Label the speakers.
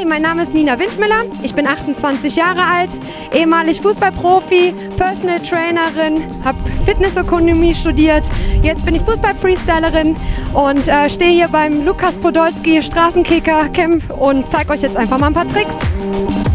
Speaker 1: mein Name ist Nina Windmüller, ich bin 28 Jahre alt, ehemalig Fußballprofi, Personal Trainerin, habe Fitnessökonomie studiert, jetzt bin ich Fußball-Freestylerin und stehe hier beim Lukas Podolski Straßenkicker Camp und zeige euch jetzt einfach mal ein paar Tricks.